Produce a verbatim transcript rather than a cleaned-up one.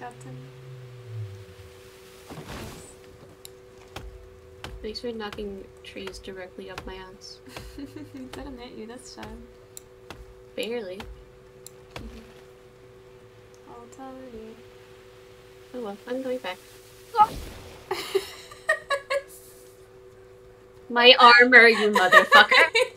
Captain. Thanks for knocking trees directly up my ass. Didn't hit you this time. Barely. I'll tell you. Oh well, I'm going back. My armor, you motherfucker!